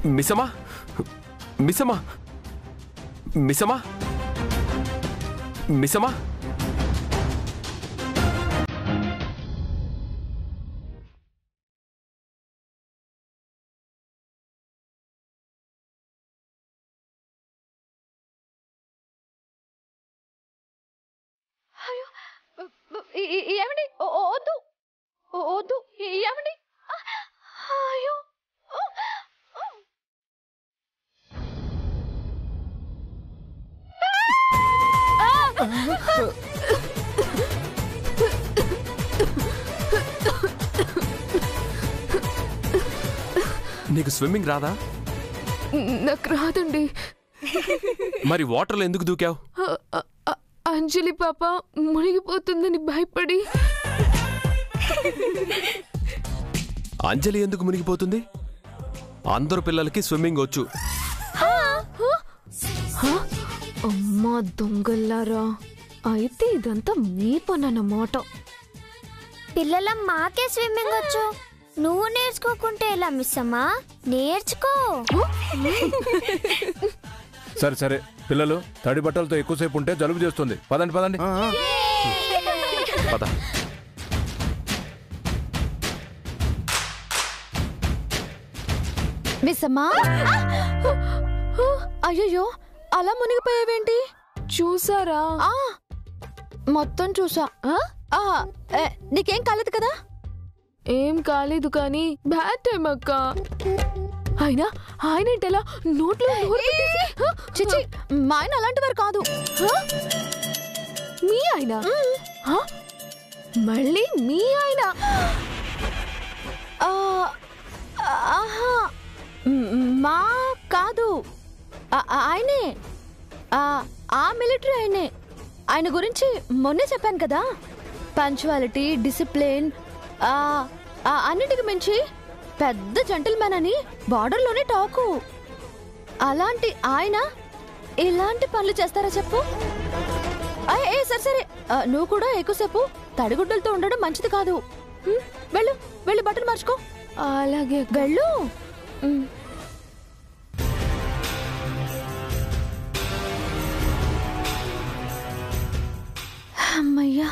మిసమా మిసమా మిసమా మిసమా ఏమండి వద్దు వద్దు ఏమండి అయ్యో నీకు స్విమ్మింగ్ రాదా? నాకు రాదండి. మరి వాటర్లో ఎందుకు దూకావు? అంజలి పాప మునిగిపోతుందని భయపడి. అంజలి ఎందుకు మునిగిపోతుంది? అందరు పిల్లలకి స్విమ్మింగ్ వచ్చు. అమ్మా దొంగల్లారా, అయితే ఇదంతా మీ పనన్నమాట. పిల్లల మాకే స్విమ్మింగ్ వచ్చు, నువ్వు నేర్చుకోకుంటే ఎలా మిస్సమ్మా? నేర్చుకో. సరే సరే పిల్లలు, తడి బట్టలతో ఎక్కువసేపు ఉంటే జలుబు చేస్తుంది. పదండి పదండి. పద. మిస్సమ్మా, అయ్యయ్యో అలా మునిగిపోయావేంటి? చూసారా? మొత్తం చూసా. నీకేం కాలేదు కదా? ఏం కాలేదు కానీ బ్యాడ్ టైం అక్క. అయినా ఆయన ఏంటలా నోట్లో చిచి, మా ఆయన అలాంటి వారు కాదు. మీ ఆయన? మళ్ళీ మీ ఆయన? ఆహా, మా కాదు, ఆయనే. ఆ మిలిటరీ ఆయనే. ఆయన గురించి మొన్నే చెప్పాను కదా. పంచువాలిటీ, డిసిప్లిన్, అన్నిటికి మించి పెద్ద జెంటిల్మెన్ అని బార్డర్లోనే టాకు. అలాంటి ఆయన ఇలాంటి పనులు చేస్తారా చెప్పు? సరే సరే, నువ్వు కూడా ఎక్కువసేపు తడిగుడ్డలతో ఉండడం మంచిది కాదు. వెళ్ళు, వెళ్ళి బట్టలు మార్చుకో. అలాగే, వెళ్ళు. అమ్మయ్యా.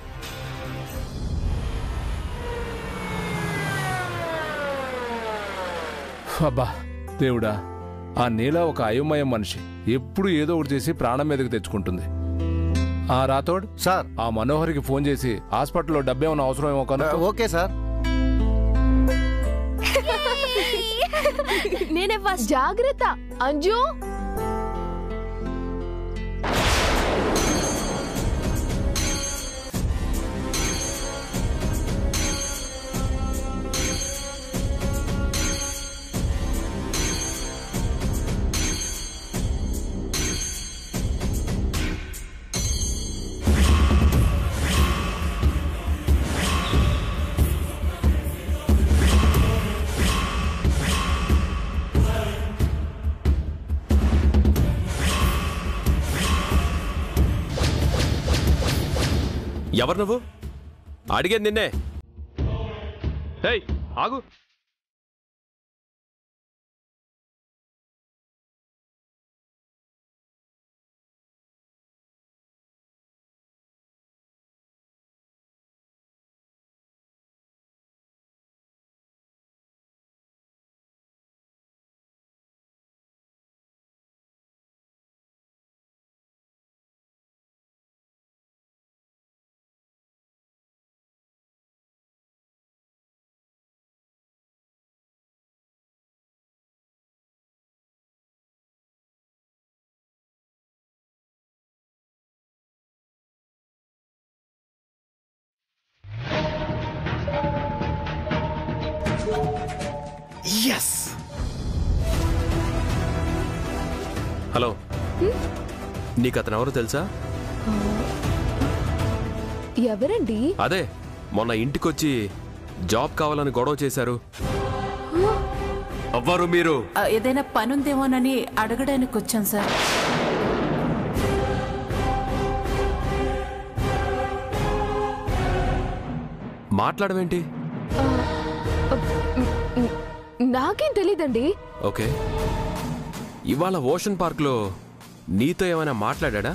అబ్బా దేవుడా, ఆ నీల ఒక అయోమయం మనిషి. ఎప్పుడు ఏదో ఒకటి చేసి ప్రాణం మీదకి తెచ్చుకుంటుంది. ఆ రాథోడ్ సార్, ఆ మనోహర్కి ఫోన్ చేసి హాస్పిటల్లో డబ్బేమన్నా అవసరం ఏమో కనుక. Okay sir. నేనే ఫస్ట్. జాగ్రత్త అంజు. ఎవరు నువ్వు? అడిగేది నిన్నే. ఆగు. ఎస్. హలో, నీకు అతను ఎవరో తెలుసా? ఎవరండి? అదే మొన్న ఇంటికొచ్చి జాబ్ కావాలని గొడవ చేశారు. ఎవ్వరు మీరు? ఏదైనా పనుందేమోనని అడగడానికి వచ్చాను సార్. మాట్లాడవేంటి? నాకేం తెలీదండి. ఓకే, ఇవాళ ఓషన్ పార్క్లో నీతో ఏమైనా మాట్లాడా?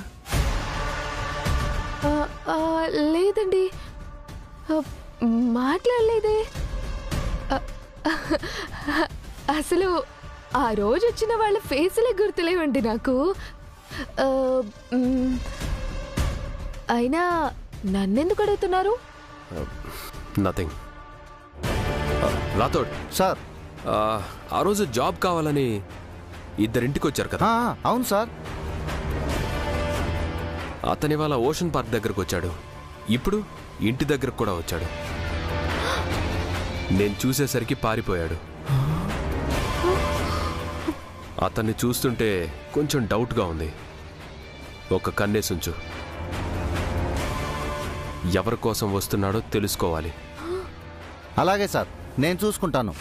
లేదండి, మాట్లాడలేదే. అసలు ఆ రోజు వచ్చిన వాళ్ళ ఫేసులే గుర్తులేవండి నాకు. అయినా నన్నెందుకు అడుగుతున్నారు? నథింగ్. రాథోడ్ సార్. ఆ రోజు జాబ్ కావాలని ఇద్దరింటికి వచ్చారు కదా? అవును సార్. అతని వాళ్ళ ఓషన్ పార్క్ దగ్గరకు వచ్చాడు, ఇప్పుడు ఇంటి దగ్గరకు కూడా వచ్చాడు. నేను చూసేసరికి పారిపోయాడు. అతన్ని చూస్తుంటే కొంచెం డౌట్గా ఉంది. ఒక కన్నేసుంచు, ఎవరి కోసం వస్తున్నాడో తెలుసుకోవాలి. అలాగే సార్, నేను చూసుకుంటాను.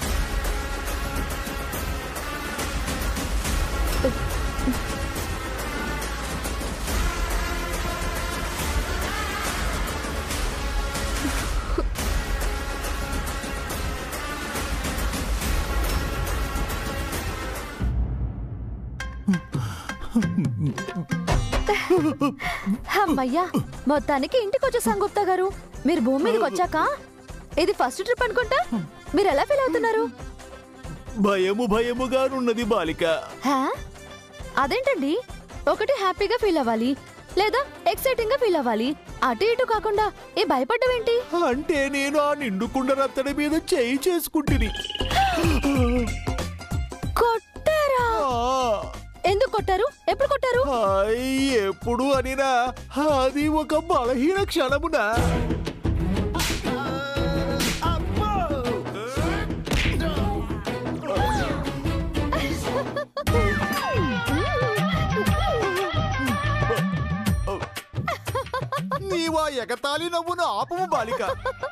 అమ్మయ్యా, మొత్తానికి ఇంటికి వచ్చేసాం గుప్తా గారు. మీరు భూమి మీదకి వచ్చాక ఇది ఫస్ట్ ట్రిప్ అనుకుంటా. మీరు ఎలా ఫీల్ అవుతున్నారు? భయముగానున్నది బాలిక. అదేంటండి, ఒకటి హ్యాపీగా ఫీల్ అవ్వాలి, లేదా ఎక్సైటింగ్ గా ఫీల్ అవ్వాలి. అటు ఇటు కాకుండా ఏ భయపడ్డవేంటి? అంటే నేను ఆ నిండుకుండ రత్తడి మీద చేయి చేసుకుంటుని. కొట్టారా? ఎందుకు కొట్టారు? ఎప్పుడు కొట్టారు? ఎప్పుడు అనినా అది ఒక బలహీన క్షణమునా. నీవా ఎగతాళి నవ్వును ఆపము బాలిక.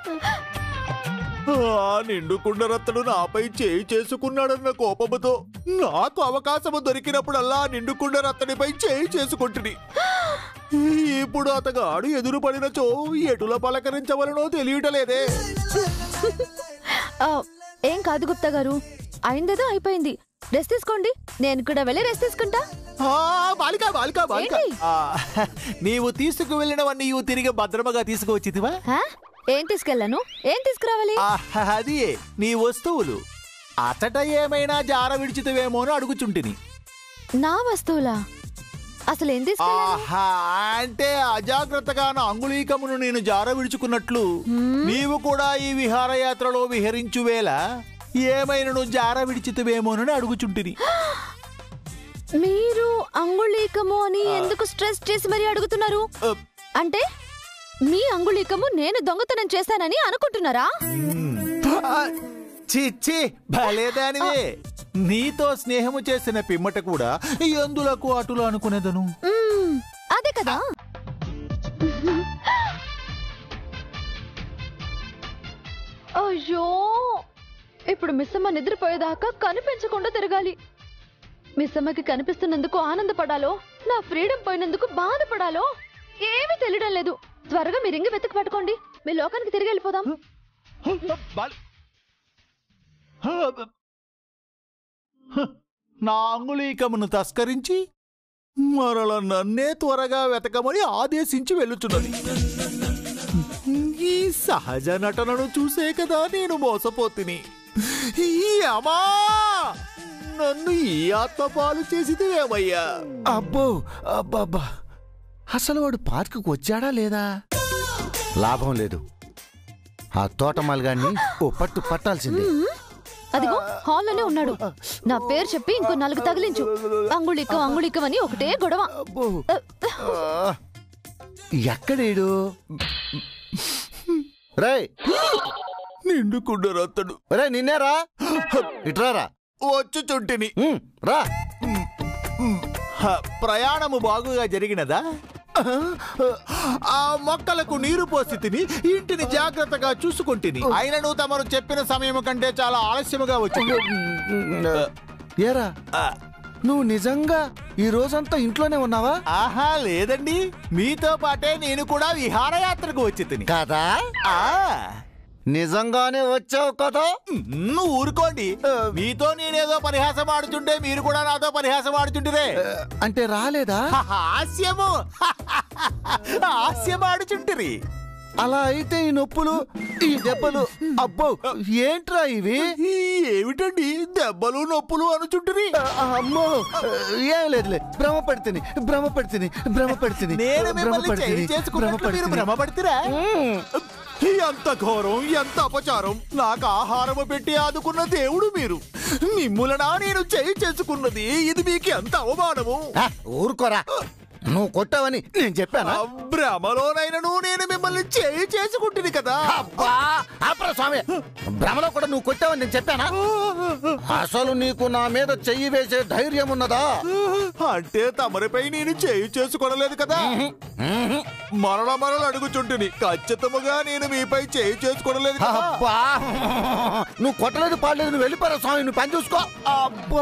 ఆ నిండుకుండ రత్తడు నాపై చేయి చేసుకున్నాడన్న కోపముతో నాకు అవకాశము దొరికినప్పుడల్లా నిండుకుండ రత్తడిపై చేయి చేసుకుంటుని. ఇప్పుడు అతగాడు ఎదురు పడినచో ఎటుల పలకరించవలనో తెలియటలేదే. ఏం కాదు గుప్తా గారు, అయిందేదో అయిపోయింది. రెస్ట్ తీసుకోండి, నేను కూడా వెళ్ళి రెస్ట్ తీసుకుంటా. బాలిక బాలిక బాలిక, నీవు తీసుకువెళ్ళినవన్నీ తిరిగి భద్రమగా తీసుకువచ్చితివా? ఏం తీసుకెళ్ళాను? ఏం తీసుకురావాలి? అది నీ వస్తువులు అతట ఏమైనా జార విడిచితవేమో అని అడుగుచుంటిని. నా వస్తువులా? అసలు ఏం తీసుకెళ్ళాను? అంటే అజాగ్రత్తగా నా అంగుళీకమును నేను జార విడుచుకున్నట్లు నీవు కూడా ఈ విహారయాత్రలో విహరించువేళ ఏమైనా జార విడిచితవేమోనని అడుగుచుంటిని. మీరు అంగుళీకము అని ఎందుకు స్ట్రెస్ చేసి మరీ అడుగుతున్నారు? అంటే మీ అంగుళీకము నేను దొంగతనం చేశానని అనుకుంటున్నారా? చిచ్చి, భలేదానివే. నీతో స్నేహము చేసిన పిమ్మట కూడా ఎందులకు అటులు అనుకునేదను. అదే కదా. అయ్యో, ఇప్పుడు మిస్సమ్మ నిద్రపోయేదాకా కనిపించకుండా తిరగాలి. మిస్సమ్మకి కనిపిస్తున్నందుకు ఆనందపడాలో, నా ఫ్రీడమ్ పోయినందుకు బాధపడాలో ఏమీ తెలియడం లేదు. త్వరగా మీ రింగి వెతికి పట్టుకోండి, మీ లోకానికి తిరిగి వెళ్ళిపోదాం. నా అంగుళీకమును తస్కరించి మరల నన్నే త్వరగా వెతకమని ఆదేశించి వెళ్ళుచున్నది. ఈ సహజ నటనను చూసే కదా నేను మోసపోతిని. ఈ అమ్మా, నన్ను ఈ ఆత్మపాలు చేసిదేమయ్యా. అబ్బో అబ్బబ్బా, అసలు వాడు పార్కుకు వచ్చాడా లేదా? లాభం లేదు, ఆ తోటమాలిగాన్ని ఓ పట్టు పట్టాల్సిందే. అదిగో హాల్లోనే ఉన్నాడు. నా పేరు చెప్పి ఇంకో 4 తగిలించు. అంగుళీకం అంగుళీకం అని ఒకటే గొడవ. ఎక్కడేడు? రే నిండుకుండ రత్తడు. రే నిన్నేరా, ఇట్రారా. వచ్చుచుంటిని. రా. ప్రయాణము బాగుగా జరిగినదా? ఆ మొక్కలకు నీరు పోసి తిని ఇంటిని జాగ్రత్తగా చూసుకుంటుని. అయినను తమరు చెప్పిన సమయం కంటే చాలా ఆలస్యముగా వచ్చింది. ఏరా, నువ్వు నిజంగా ఈ రోజంతా ఇంట్లోనే ఉన్నావా? ఆహా, లేదండి, మీతో పాటే నేను కూడా విహారయాత్రకు వచ్చి తిని కదా. నిజంగానే వచ్చావు కదా? నువ్వు ఊరుకోండి. మీతో నేనేదో పరిహాసం ఆడుతుంటే మీరు కూడా నాతో పరిహాసం ఆడుతుంటిరే. అంటే రాలేదా? హాస్యము హాస్యం ఆడుచుంటిరి. అలా అయితే ఈ నొప్పులు, ఈ దెబ్బలు, అబ్బో ఏంట్రా ఇవి? ఏమిటండి దెబ్బలు నొప్పులు అనుచుంటిరి? అమ్మో ఏం లేదులే, భ్రమపడితిని. నేను మిమ్మల్ని చేయి చేసుకున్నట్లు మీరు భ్రమపడితిరా? ఎంత ఘోరం, ఎంత అపచారం! నాకు ఆహారము పెట్టి ఆదుకున్న దేవుడు మీరు. మిమ్ములనా నేను చేయి చేసుకున్నది? ఇది మీకు ఎంత అవమానము! ఊరుకోరా, నువ్వు కొట్టావని నేను చెప్పానా? భ్రమలోనైనను నేను మిమ్మల్ని చేయి చేసుకుంటుంది కదా. స్వామి, భ్రమలో కూడా నువ్వు కొట్టావని నేను చెప్పానా? అసలు నీకు నా మీద చెయ్యి వేసే ధైర్యం ఉన్నదా? అంటే తమరిపై నేను చేయి చేసుకోలేదు కదా. మరల అడుగుచుంటుంది. ఖచ్చితంగా నేను మీపై చేయి చేసుకోలేదు. అబ్బా, నువ్వు కొట్టలేదు పాడలేదు, నువ్వు వెళ్ళిపోరా స్వామి, నువ్వు పని చూసుకో. అబ్బా,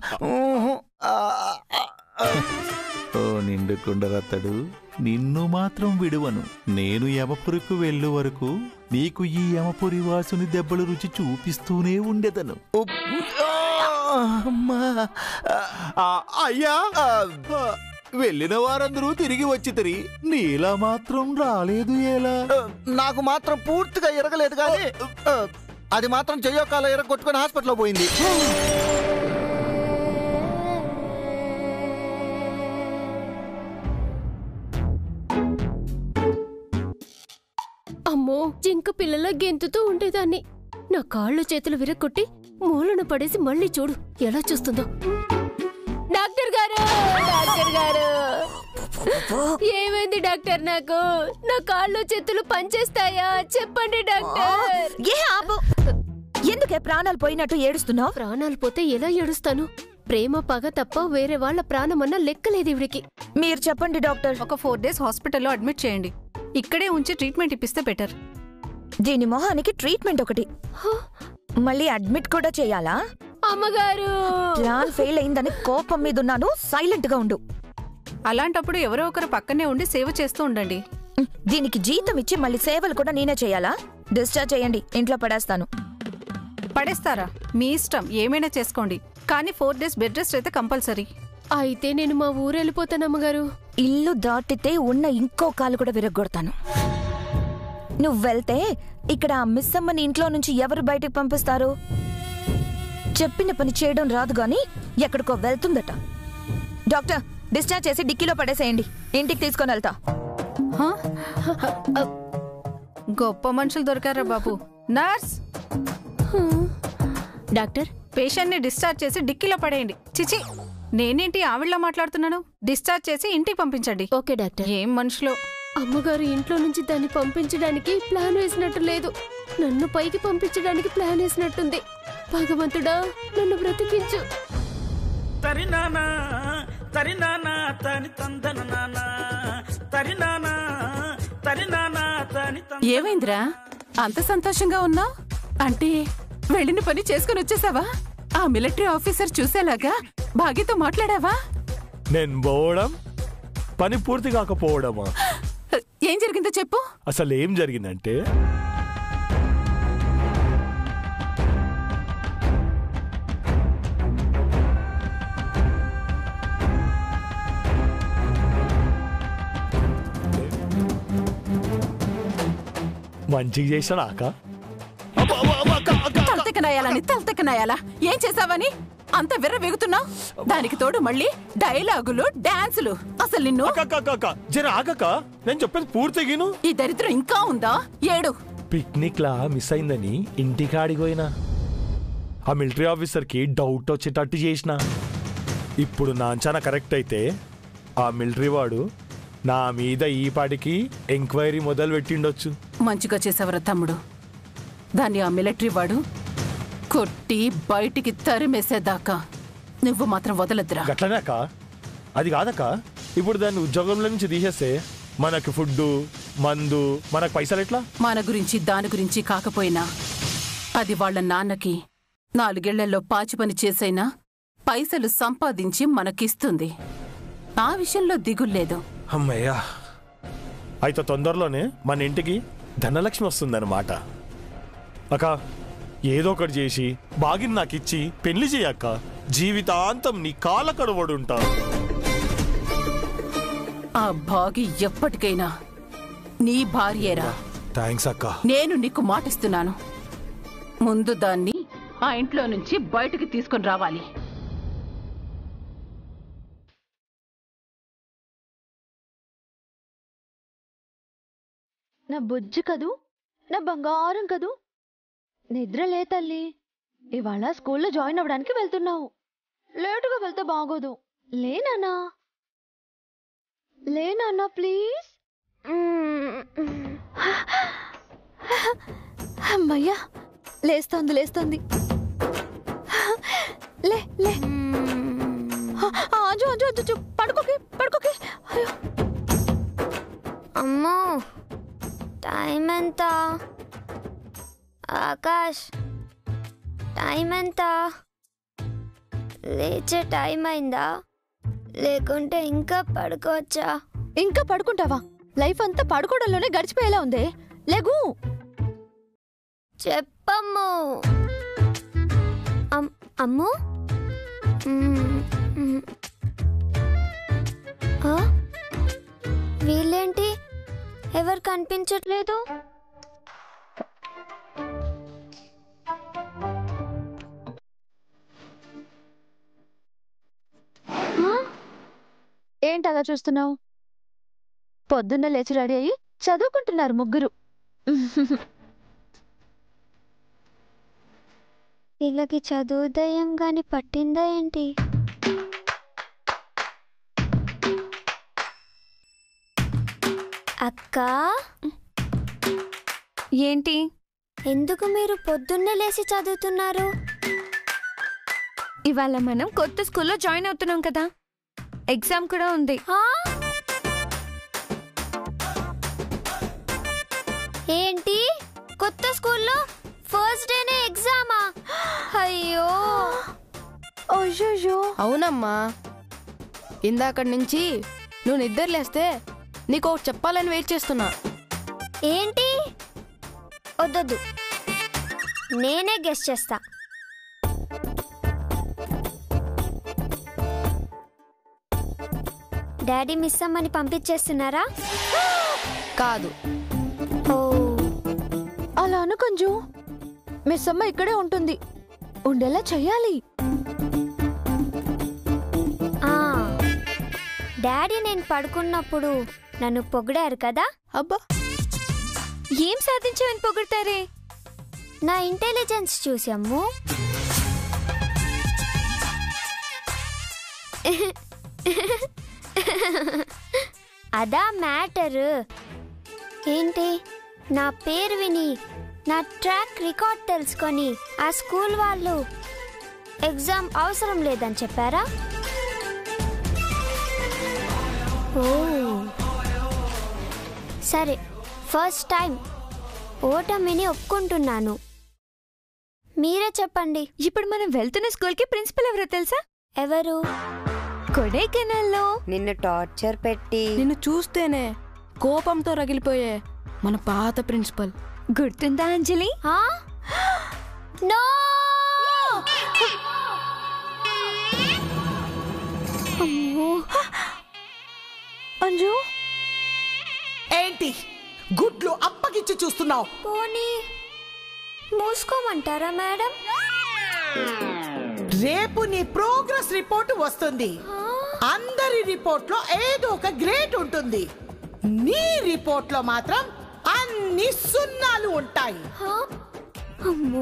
ఓ నిండుకుండరతడు, నిన్ను మాత్రం విడువను. నేను యమపురికి వెళ్ళు వరకు నీకు ఈ యమపురి వాసుని దెబ్బలు రుచి చూపిస్తూనే ఉండేదను. అయ్యా, వెళ్ళిన వారందరూ తిరిగి వచ్చితిరి, నీలా మాత్రం రాలేదు ఎలా? నాకు మాత్రం పూర్తిగా ఎరగలేదు కానీ అది మాత్రం చెయ్యకాల ఎరగొట్టుకుని హాస్పిటల్లో పోయింది. అమ్మో, జింక పిల్లల గెంతుతూ ఉండేదాన్ని. నా కాళ్ళు చేతులు విరగొట్టి మూలన పడేసి మళ్ళీ చూడు ఎలా చూస్తుందో. డాక్టర్ గారు, డాక్టర్ గారు, ఏమైంది డాక్టర్? నాకు నా కాళ్ళు చేతులు పనిచేస్తాయా? చెప్పండి డాక్టర్. ఎందుకే ప్రాణాలు పోయినట్టు ఏడుస్తున్నావు? ప్రాణాలు పోతే ఎలా ఏడుస్తాను? ప్రేమ పగ తప్ప వేరే వాళ్ళ ప్రాణమన్నా లెక్కలేదు ఇవిడికి. మీరు చెప్పండి డాక్టర్. ఒక 4 days హాస్పిటల్లో అడ్మిట్ చేయండి. ఇక్కడే ఉంచి ట్రీట్మెంట్ ఇప్పిస్తే బెటర్. దీని మొహానికి ట్రీట్మెంట్ ఒకటి, మళ్ళీ అడ్మిట్ కూడా చేయాలా? అమ్మగారు, ప్లాన్ ఫెయిల్ అయిందని కోపం మీద ఉన్నాను, సైలెంట్ గా ఉండు. అలాంటప్పుడు ఎవరో ఒకరు పక్కనే ఉండి సేవ చేస్తూ ఉండండి. దీనికి జీతం ఇచ్చి మళ్ళీ సేవలు కూడా నేనే చేయాలా? డిశ్చార్జ్ చేయండి, ఇంట్లో పడేస్తాను. పడేస్తారా? మీ ఇష్టం, ఏమైనా చేసుకోండి. కానీ 4 days బెడ్ రెస్ట్ అయితే కంపల్సరీ. అయితే నేను మా ఊరు వెళ్ళిపోతాను అమ్మగారు. ఇల్లు దాటితే ఉన్న ఇంకో కాలు కూడా విరగొడతాను. నువ్వు వెళ్తే ఇక్కడ మిస్ అమ్మని ఇంట్లో నుంచి ఎవరు బయటకు పంపిస్తారు? చెప్పిన పని చేయడం రాదు గాని ఎక్కడికో వెళ్తుందట. డాక్టర్, డిశ్చార్జ్ చేసి డిక్కీలో పడేసేయండి, ఇంటికి తీసుకొని వెళ్తా. గొప్ప మనుషులు దొరికారా బాబు. నర్స్, డాక్టర్, పేషెంట్ ని డిశ్చార్జ్ చేసి డిక్కీలో పడేయండి. చిచి, నేనేంటి ఆవిడలా మాట్లాడుతున్నాను? డిశ్చార్జ్ చేసి ఇంటికి పంపించండి. Okay doctor. ఏం మనుషులో. అమ్మగారు ఇంట్లో నుంచి దాన్ని పంపించడానికి ప్లాన్ వేసినట్టు లేదు, నన్ను పైకి పంపించడానికి ప్లాన్ వేసినట్టుంది. భగవంతుడా, నన్ను బ్రతికించు. ఏమైందిరా అంత సంతోషంగా ఉన్నావు? అంటే వెళ్ళిన పని చేసుకుని వచ్చేసావా? ఆ మిలిటరీ ఆఫీసర్ చూసేలాగా భాగ్యతో మాట్లాడావా? నేను పోవడం, పని పూర్తి కాకపోవడమా? ఏం జరిగిందో చెప్పు. అసలు ఏం జరిగిందంటే, మంచిగా చేశాను అక్క. తలతెక్కనాయాలా? ఏం చేసావని అంత విర్ర వెగుతున్నావు? దానికి తోడు మళ్ళీ డైలాగులు, డాన్సులు. అసలు నిన్ను జర ఆగక, నేను చెప్పేది పూర్తిగాను. ఈ దరిద్రం ఇంకా ఉందా? ఏడు. పిక్నిక్ లా మిస్ అయిందని ఇంటికి ఆడిపోయినా. ఆ మిలిటరీ ఆఫీసర్ కి డౌట్ వచ్చేటట్టు చేసిన. ఇప్పుడు నా అంచనా కరెక్ట్ అయితే ఆ మిలిటరీ వాడు నా మీద ఈ పాటికి ఎంక్వైరీ మొదలు పెట్టిండొచ్చు. మంచిగా చేసావరా తమ్ముడు. దాన్ని ఆ మిలిటరీ వాడు కొట్టి బయటికి తరిమేసేదాకా నువ్వు మాత్రం వదలద్దురా. గట్లనాక అది కాదక్క, ఇప్పుడు దాన్ని ఉద్యోగంలో నుంచి తీసేస్తే మనకి ఫుడ్, మందు, మనకు పైసలు ఎట్లా? మన గురించి దాని గురించి కాకపోయినా అది వాళ్ళ నాన్నకి 4 ఏళ్లలో పాచి పని చేసైనా పైసలు సంపాదించి మనకిస్తుంది. ఆ విషయంలో దిగుల్లేదు. అమ్మయ్యా, అయితే తొందరలోనే మన ఇంటికి ధనలక్ష్మి వస్తుందన్నమాట. అక్క ఏదో ఒకటి చేసి బాగిని నాకిచ్చి పెళ్లి చేయక్క. జీవితాంతం నీ కాళ్ళ కడవడుంటా. ఆ బాగి ఎప్పటికైనా నీ భార్యేరా. థ్యాంక్స్ అక్క. నేను నీకు మాటిస్తున్నాను, ముందు దాన్ని ఆ ఇంట్లో నుంచి బయటికి తీసుకొని రావాలి. నా బుజ్జి కదూ, నా బంగారం కదూ. నిద్ర లే తల్లి, ఇవాళ స్కూల్లో జాయిన్ అవ్వడానికి వెళ్తున్నావు. లేటుగా వెళ్తే బాగోదు. లేనా లేనా ప్లీజ్. అమ్మయ్యా, లేస్తోంది లేస్తోంది. లే లే. ఆజు ఆజు ఆజు, పడుకోకి పడుకోకి. అయ్యో అమ్మో, టైం ఎంత? ఆకాష్, టైం ఎంత? లేచే టైం అయిందా? లేకుంటే ఇంకా పడుకోవచ్చా? ఇంకా పడుకుంటావా? లైఫ్ అంతా పడుకోవడంలోనే గడిచిపోయేలా ఉందే. లేగు. చెప్పమ్ము. అమ్ము, వీళ్ళేంటి ఎవరు కనిపించట్లేదు? ఏంటలా చూస్తున్నావు? పొద్దున్న లేచి రెడీ అయ్యి చదువుకుంటున్నారు ముగ్గురు. వీళ్ళకి చదువుదయం గాని పట్టిందా ఏంటి? అక్క, ఏంటి? ఎందుకు మీరు పొద్దున్నే లేచి చదువుతున్నారు? ఇవాళ మనం కొత్త స్కూల్లో జాయిన్ అవుతున్నాం కదా, ఎగ్జామ్ కూడా ఉంది. ఏంటి, కొత్త స్కూల్లో ఫస్ట్ డేనే ఎగ్జామా? అయ్యో అయ్యో. అవునమ్మా, ఇందాకటి నుంచి నువ్వు నిద్రలేస్తే నీకు ఒకటి చెప్పాలని వెయిట్ చేస్తున్నా. ఏంటి? వద్దొద్దు, నేనే గెస్ చేస్తా. డాడీ మిస్ అమ్మని పంపించేస్తున్నారా? కాదు. అలా అనుకుంజు, మిస్ అమ్మ ఇక్కడే ఉంటుంది, ఉండేలా చెయ్యాలి. డాడీ నేను పడుకున్నప్పుడు నన్ను పొగిడారు కదా. అబ్బా, ఏం సాధించావని పొగుడతారే? నా ఇంటెలిజెన్స్ చూసి అమ్ము. అదా మ్యాటర్. ఏంటి, నా పేరు విని నా ట్రాక్ రికార్డ్ తెలుసుకొని ఆ స్కూల్ వాళ్ళు ఎగ్జామ్ అవసరం లేదని చెప్పారా? ఓ సరే, ఫస్ట్ టైం ఓటమిని ఒప్పుకుంటున్నాను. మీరే చెప్పండి. ఇప్పుడు మనం వెళ్తున్న స్కూల్కి ప్రిన్సిపల్ ఎవరో తెలుసా? ఎవరు? కొడైకెనాల్లో నిన్ను టార్చర్ పెట్టి నిన్ను చూస్తేనే కోపంతో రగిలిపోయే మన పాత ప్రిన్సిపల్. గుర్తుందా అంజలి? నో! అంజు, ఏంటి గుడ్లు అప్పగిచ్చి చూస్తున్నావు? పోనీ మూసుకోమంటారా మేడం? రేపు నీ ప్రోగ్రెస్ రిపోర్ట్ వస్తుంది. అందరి రిపోర్ట్ లో ఏదో ఒక గ్రేడ్ ఉంటుంది. నీ రిపోర్ట్ లో మాత్రం అన్ని సున్నాలు ఉంటాయి. అమ్మో,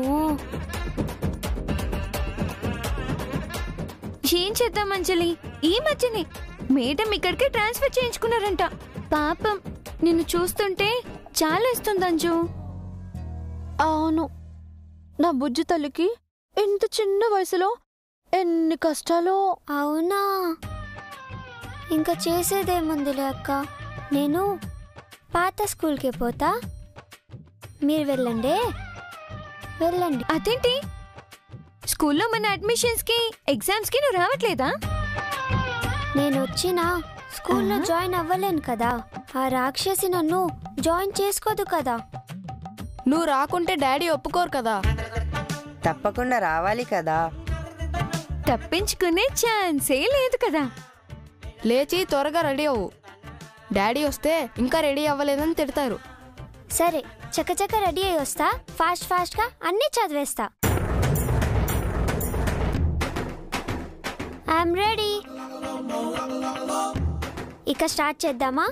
ఏం చేద్దాం అంజలి? ఈ మధ్యనే మేడం ఇక్కడికి ట్రాన్స్ఫర్ చేయించుకున్నారంట. పాపం నిన్ను చూస్తుంటే చాలా ఇస్తుంది అంజు. అవును, నా బుజ్జి తల్లికి ఇంత చిన్న వయసులో ఎన్ని కష్టాలు. అవునా? ఇంకా చేసేదేముందిలే అక్క, నేను పాత స్కూల్కి పోతా, మీరు వెళ్ళండి. వెళ్ళండి. అదేంటి, స్కూల్లో మన అడ్మిషన్స్కి ఎగ్జామ్స్కి నువ్వు రావట్లేదా? నేను వచ్చినా స్కూల్లో జాయిన్ అవ్వలేను కదా. ఆ రాక్షసి నన్ను జాయిన్ చేసుకోదు కదా. నువ్వు రాకుంటే డాడీ ఒప్పుకోరు కదా. తప్పకుండా రావాలి కదా. తప్పించుకునే ఛాన్సే లేదు కదా. లేచి త్వరగా రెడీ అవ్వు. డాడీ వస్తే ఇంకా రెడీ అవ్వలేదని తిడతారు. సరే, చకచక రెడీ అయ్యి వస్తా. ఫాస్ట్గా అన్నీ చదివేస్తా. I'm ready. ఇక స్టార్ట్ చేద్దామా?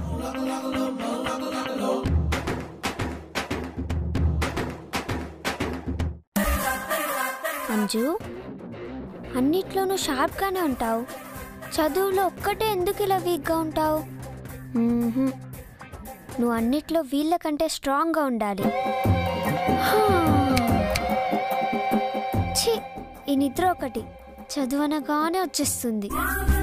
అంజు, అన్నిట్లోనూ షార్ప్గానే ఉంటావు. చదువులో ఒక్కటే ఎందుకు ఇలా వీక్గా ఉంటావు? నువ్వు అన్నిట్లో వీళ్ళకంటే స్ట్రాంగ్గా ఉండాలి. ఛీ, ఈ నిద్ర ఒకటి చదువనగానే వచ్చేస్తుంది.